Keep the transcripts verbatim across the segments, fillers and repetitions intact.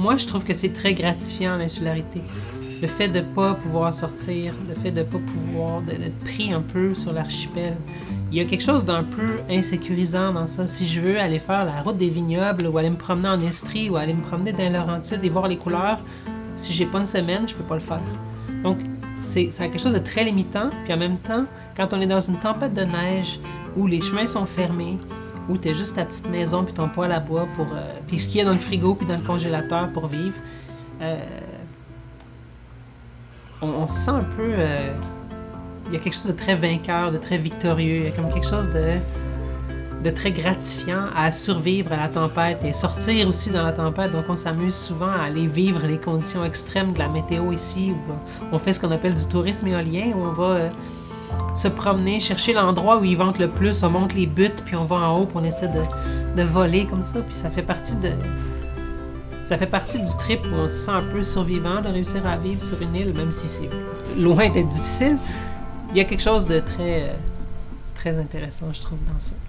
moi, je trouve que c'est très gratifiant, l'insularité. Le fait de ne pas pouvoir sortir, le fait de ne pas pouvoir, d'être pris un peu sur l'archipel. Il y a quelque chose d'un peu insécurisant dans ça. Si je veux aller faire la route des vignobles, ou aller me promener en Estrie, ou aller me promener dans les Laurentides et voir les couleurs, si j'ai pas une semaine, je peux pas le faire. Donc, c'est quelque chose de très limitant, puis en même temps, quand on est dans une tempête de neige, où les chemins sont fermés, où tu as juste ta petite maison puis ton poêle à bois pour euh, puis ce qu'il y a dans le frigo puis dans le congélateur pour vivre, euh, on, on se sent un peu euh, il y a quelque chose de très vainqueur, de très victorieux, il y a comme quelque chose de de très gratifiant à survivre à la tempête et sortir aussi dans la tempête. Donc on s'amuse souvent à aller vivre les conditions extrêmes de la météo ici, où on fait ce qu'on appelle du tourisme éolien, où on va euh, se promener, chercher l'endroit où ils ventent le plus, on monte les buttes, puis on va en haut, puis on essaie de, de voler comme ça, puis ça fait partie de... Ça fait partie du trip où on se sent un peu survivant, de réussir à vivre sur une île, même si c'est loin d'être difficile. Il y a quelque chose de très, très intéressant, je trouve, dans ça.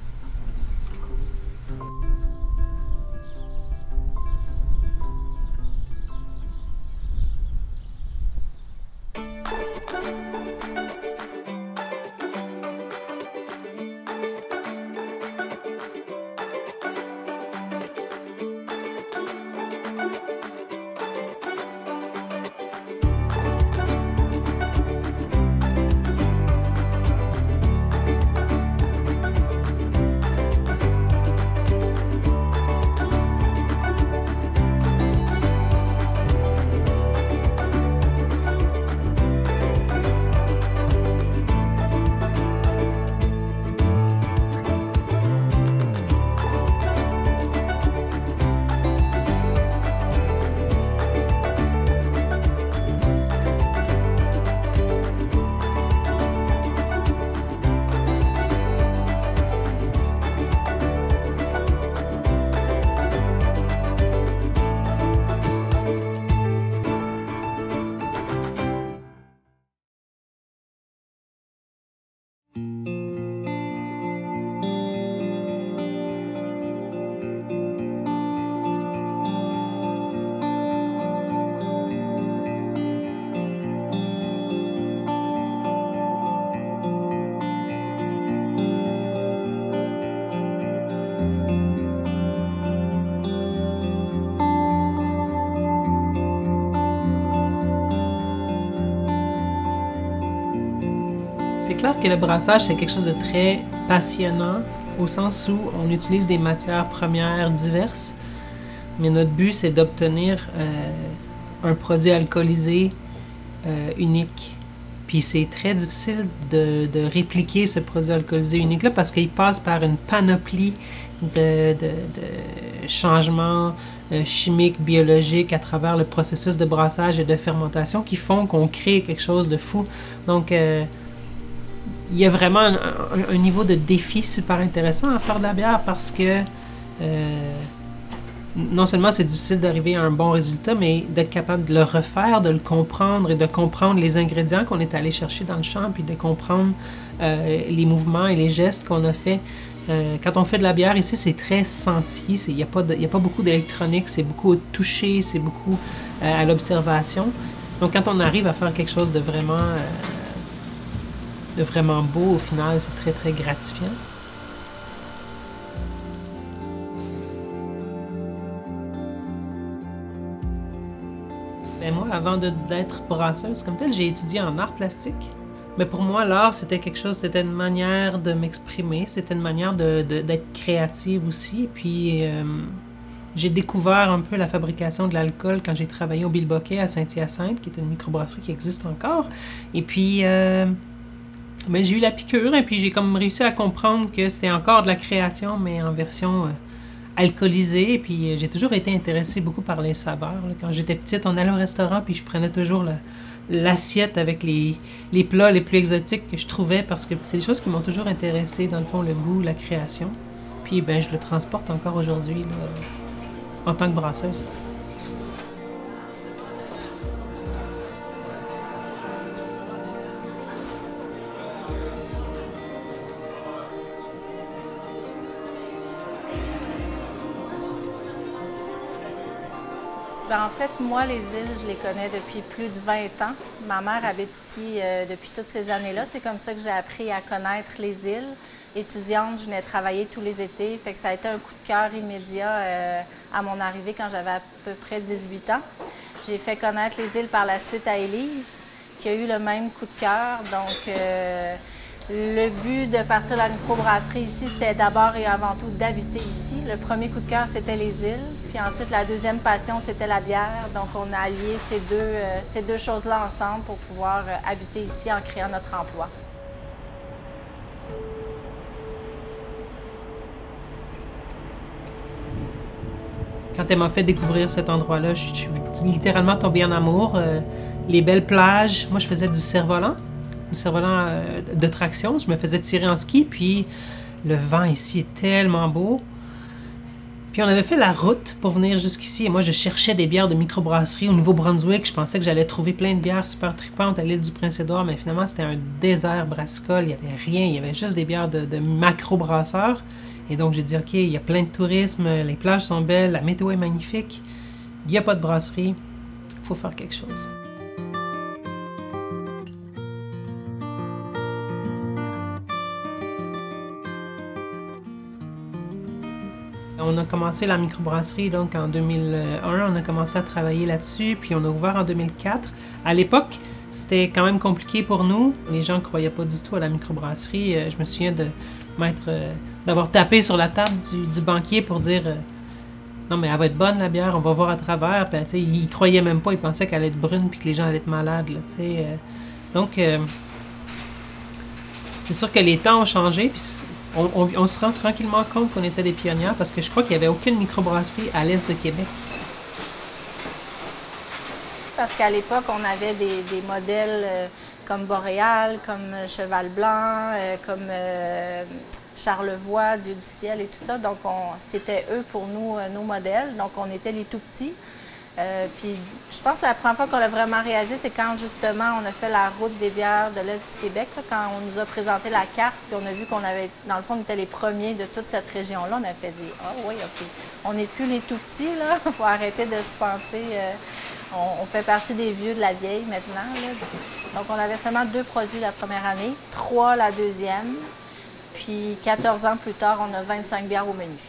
C'est clair que le brassage, c'est quelque chose de très passionnant, au sens où on utilise des matières premières diverses, mais notre but, c'est d'obtenir euh, un produit alcoolisé euh, unique. Puis c'est très difficile de, de répliquer ce produit alcoolisé unique-là parce qu'il passe par une panoplie de, de, de changements euh, chimiques, biologiques à travers le processus de brassage et de fermentation qui font qu'on crée quelque chose de fou. Donc, euh, il y a vraiment un, un, un niveau de défi super intéressant à faire de la bière parce que euh, non seulement c'est difficile d'arriver à un bon résultat, mais d'être capable de le refaire, de le comprendre et de comprendre les ingrédients qu'on est allé chercher dans le champ, puis de comprendre euh, les mouvements et les gestes qu'on a fait. Euh, quand on fait de la bière ici, c'est très senti, il n'y a, a pas beaucoup d'électronique, c'est beaucoup au toucher, c'est beaucoup euh, à l'observation. Donc quand on arrive à faire quelque chose de vraiment... Euh, de vraiment beau, au final, c'est très, très gratifiant. Ben moi, avant d'être brasseuse comme telle, j'ai étudié en art plastique. Mais pour moi, l'art, c'était quelque chose, c'était une manière de m'exprimer, c'était une manière de, de, d'être créative aussi. Et puis, euh, j'ai découvert un peu la fabrication de l'alcool quand j'ai travaillé au Bilboquet à Saint-Hyacinthe, qui est une microbrasserie qui existe encore. Et puis... Euh, Ben, j'ai eu la piqûre et puis j'ai comme réussi à comprendre que c'est encore de la création, mais en version euh, alcoolisée. Et puis euh, j'ai toujours été intéressée beaucoup par les saveurs. Là. Quand j'étais petite, on allait au restaurant puis je prenais toujours l'assiette avec les, les plats les plus exotiques que je trouvais parce que c'est des choses qui m'ont toujours intéressée, dans le fond, le goût, la création. Puis ben, je le transporte encore aujourd'hui en tant que brasseuse. Ben, en fait, moi, les îles, je les connais depuis plus de vingt ans. Ma mère habite ici euh, depuis toutes ces années-là. C'est comme ça que j'ai appris à connaître les îles. Étudiante, je venais travailler tous les étés. Fait que ça a été un coup de cœur immédiat euh, à mon arrivée quand j'avais à peu près dix-huit ans. J'ai fait connaître les îles par la suite à Élise, qui a eu le même coup de cœur. Donc, euh, le but de partir de la microbrasserie ici, c'était d'abord et avant tout d'habiter ici. Le premier coup de cœur, c'était les îles. Puis ensuite, la deuxième passion, c'était la bière. Donc, on a allié ces deux, euh, ces deux choses-là ensemble pour pouvoir euh, habiter ici en créant notre emploi. Quand elle m'a fait découvrir cet endroit-là, je suis littéralement tombée en amour. Euh, les belles plages. Moi, je faisais du cerf-volant. Du cerf-volant euh, de traction. Je me faisais tirer en ski. Puis le vent ici est tellement beau. Puis on avait fait la route pour venir jusqu'ici. Et moi, je cherchais des bières de microbrasserie au Nouveau-Brunswick. Je pensais que j'allais trouver plein de bières super tripantes à l'île du Prince-Édouard. Mais finalement, c'était un désert brassicole. Il n'y avait rien. Il y avait juste des bières de, de macro-brasseurs. Et donc, j'ai dit, OK, il y a plein de tourisme. Les plages sont belles. La météo est magnifique. Il n'y a pas de brasserie. Il faut faire quelque chose. On a commencé la microbrasserie donc en deux mille un, on a commencé à travailler là-dessus, puis on a ouvert en deux mille quatre. À l'époque, c'était quand même compliqué pour nous. Les gens ne croyaient pas du tout à la microbrasserie. Je me souviens de m'être, d'avoir tapé sur la table du, du banquier pour dire non mais elle va être bonne la bière, on va voir à travers. Puis, il ne croyait même pas, il pensait qu'elle allait être brune puis que les gens allaient être malades. Là, donc, euh, c'est sûr que les temps ont changé. Puis On, on, on se rend tranquillement compte qu'on était des pionnières parce que je crois qu'il n'y avait aucune microbrasserie à l'est de Québec. Parce qu'à l'époque, on avait des, des modèles euh, comme Boréal, comme Cheval Blanc, euh, comme euh, Charlevoix, Dieu du ciel et tout ça. Donc, c'était eux pour nous, euh, nos modèles. Donc, on était les tout petits. Euh, puis, je pense que la première fois qu'on l'a vraiment réalisé, c'est quand justement on a fait la route des bières de l'Est du Québec, là, quand on nous a présenté la carte, puis on a vu qu'on avait, dans le fond, on était les premiers de toute cette région-là. On a fait dire, ah oui, OK, on n'est plus les tout petits, là, il faut arrêter de se penser, euh, on, on fait partie des vieux de la vieille maintenant, là. Donc, on avait seulement deux produits la première année, trois la deuxième, puis quatorze ans plus tard, on a vingt-cinq bières au menu.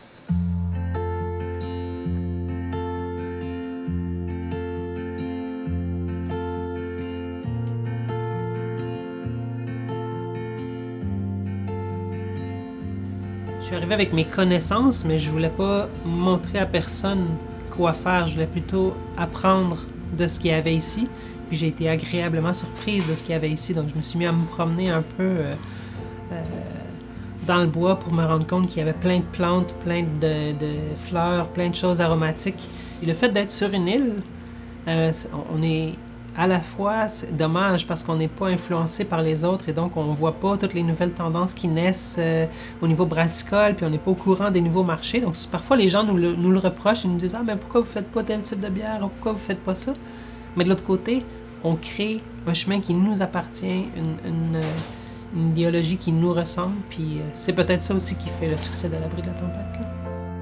Je suis arrivé avec mes connaissances, mais je voulais pas montrer à personne quoi faire. Je voulais plutôt apprendre de ce qu'il y avait ici. Puis j'ai été agréablement surprise de ce qu'il y avait ici. Donc je me suis mis à me promener un peu euh, euh, dans le bois pour me rendre compte qu'il y avait plein de plantes, plein de, de fleurs, plein de choses aromatiques. Et le fait d'être sur une île, euh, on est à la fois, c'est dommage parce qu'on n'est pas influencé par les autres et donc on ne voit pas toutes les nouvelles tendances qui naissent euh, au niveau brassicole, puis on n'est pas au courant des nouveaux marchés. Donc parfois les gens nous le, nous le reprochent, ils nous disent « Ah, mais pourquoi vous ne faites pas tel type de bière? Pourquoi vous ne faites pas ça? » Mais de l'autre côté, on crée un chemin qui nous appartient, une, une, une idéologie qui nous ressemble, puis euh, c'est peut-être ça aussi qui fait le succès de l'Abri de la Tempête. Là.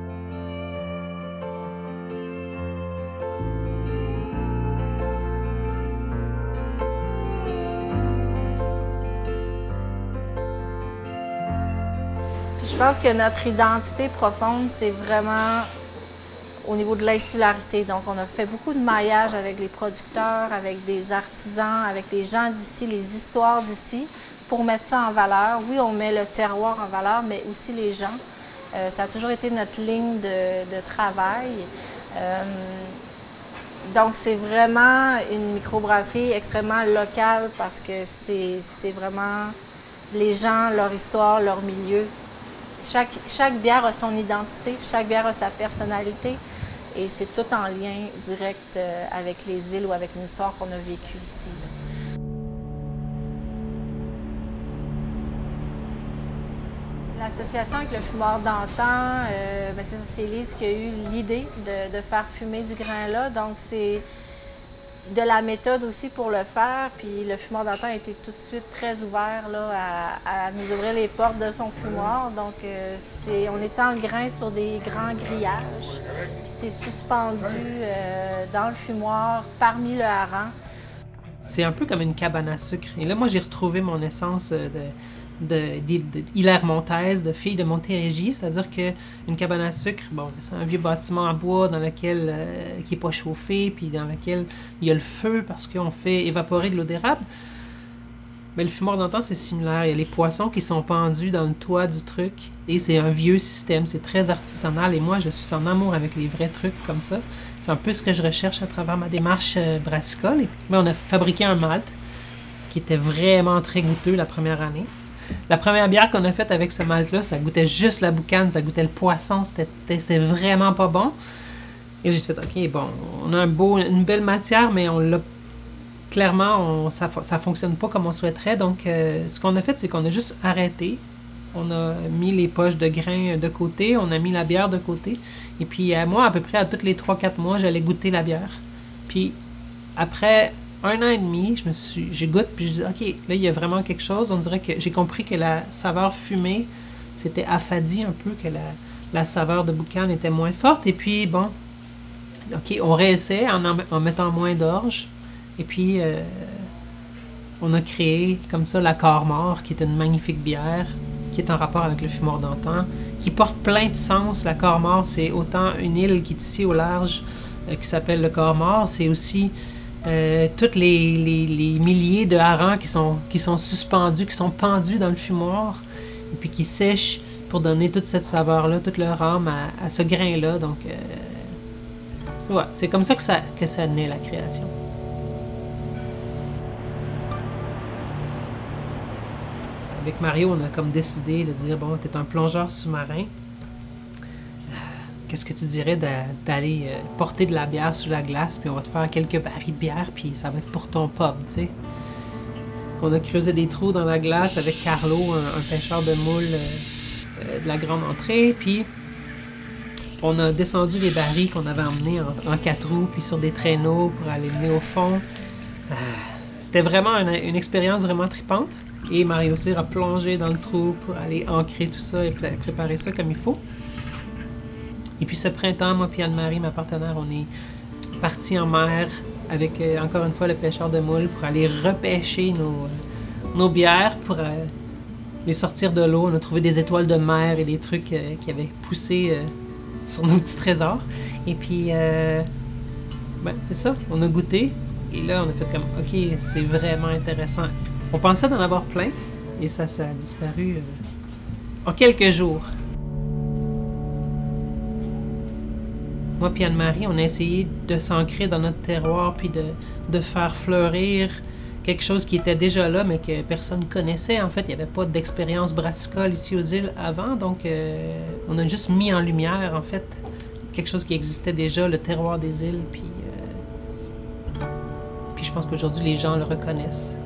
Je pense que notre identité profonde, c'est vraiment au niveau de l'insularité. Donc, on a fait beaucoup de maillage avec les producteurs, avec des artisans, avec les gens d'ici, les histoires d'ici, pour mettre ça en valeur. Oui, on met le terroir en valeur, mais aussi les gens. Euh, ça a toujours été notre ligne de, de travail. Euh, donc, c'est vraiment une microbrasserie extrêmement locale parce que c'est vraiment les gens, leur histoire, leur milieu. Chaque, chaque bière a son identité, chaque bière a sa personnalité et c'est tout en lien direct avec les îles ou avec une histoire qu'on a vécue ici. L'association avec le fumeur d'antan, euh, c'est Élise qui a eu l'idée de, de faire fumer du grain là. Donc, c'est de la méthode aussi pour le faire. Puis le fumoir d'antan a été tout de suite très ouvert là, à, à nous ouvrir les portes de son fumoir. Donc, euh, c'est, on étend le grain sur des grands grillages. Puis c'est suspendu euh, dans le fumoir parmi le hareng. C'est un peu comme une cabane à sucre. Et là, moi, j'ai retrouvé mon essence de, de, de, de Hilaire Montaise, de fille de Montérégie. C'est-à-dire qu'une cabane à sucre, bon, c'est un vieux bâtiment en bois dans lequel, euh, qui n'est pas chauffé, puis dans lequel il y a le feu parce qu'on fait évaporer de l'eau d'érable. Mais le fumoir d'antan, c'est similaire. Il y a les poissons qui sont pendus dans le toit du truc. Et c'est un vieux système. C'est très artisanal. Et moi, je suis en amour avec les vrais trucs comme ça. C'est un peu ce que je recherche à travers ma démarche euh, brassicole. Et puis, on a fabriqué un malt qui était vraiment très goûteux la première année. La première bière qu'on a faite avec ce malt-là, ça goûtait juste la boucane, ça goûtait le poisson. C'était vraiment pas bon. Et j'ai fait, OK, bon, on a un beau, une belle matière, mais on l'a clairement, on, ça ne fonctionne pas comme on souhaiterait. Donc, euh, ce qu'on a fait, c'est qu'on a juste arrêté. On a mis les poches de grains de côté, on a mis la bière de côté. Et puis, euh, moi, à peu près à tous les trois quatre mois, j'allais goûter la bière. Puis, après un an et demi, je me suis, j'ai goûté, puis je dis, OK, là, il y a vraiment quelque chose. On dirait que j'ai compris que la saveur fumée, c'était affadi un peu, que la, la saveur de boucan était moins forte. Et puis, bon, OK, on réessaie en, en, en mettant moins d'orge. Et puis, euh, on a créé comme ça la Corps-Mort, qui est une magnifique bière, qui est en rapport avec le fumoir d'antan, qui porte plein de sens. La Corps-Mort, c'est autant une île qui est ici au large, euh, qui s'appelle le Corps-Mort, c'est aussi euh, tous les, les, les milliers de harengs qui sont, qui sont suspendus, qui sont pendus dans le fumoir, et puis qui sèchent pour donner toute cette saveur-là, toute leur âme à, à ce grain-là. Donc, euh, ouais, c'est comme ça que, ça que ça naît, la création. Avec Mario, on a comme décidé de dire, bon, t'es un plongeur sous-marin. Qu'est-ce que tu dirais d'aller euh, porter de la bière sous la glace, puis on va te faire quelques barils de bière, puis ça va être pour ton pub, tu sais. On a creusé des trous dans la glace avec Carlo, un, un pêcheur de moules euh, euh, de la grande entrée, puis on a descendu les barils qu'on avait emmenés en, en quatre roues, puis sur des traîneaux pour aller mener au fond. Euh, C'était vraiment une, une expérience vraiment tripante. Et Mario Cyr a plongé dans le trou pour aller ancrer tout ça et préparer ça comme il faut. Et puis ce printemps, moi et Anne-Marie, ma partenaire, on est partis en mer avec, euh, encore une fois, le pêcheur de moules pour aller repêcher nos, euh, nos bières, pour euh, les sortir de l'eau. On a trouvé des étoiles de mer et des trucs euh, qui avaient poussé euh, sur nos petits trésors. Et puis, euh, ben, c'est ça, on a goûté. Et là, on a fait comme, OK, c'est vraiment intéressant. On pensait d'en avoir plein, et ça, ça a disparu euh, en quelques jours. Moi et Anne-Marie, on a essayé de s'ancrer dans notre terroir, puis de, de faire fleurir quelque chose qui était déjà là, mais que personne ne connaissait. En fait, il n'y avait pas d'expérience brassicole ici aux îles avant, donc euh, on a juste mis en lumière, en fait, quelque chose qui existait déjà, le terroir des îles, puis, euh, puis je pense qu'aujourd'hui, les gens le reconnaissent.